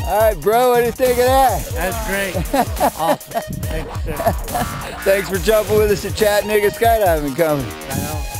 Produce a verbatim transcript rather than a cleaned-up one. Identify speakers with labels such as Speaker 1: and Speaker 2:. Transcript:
Speaker 1: All right, bro, what do you think of that?
Speaker 2: That's great. Awesome. Thanks, sir.
Speaker 1: Thanks for jumping with us at Chattanooga Skydiving Company.
Speaker 2: I know.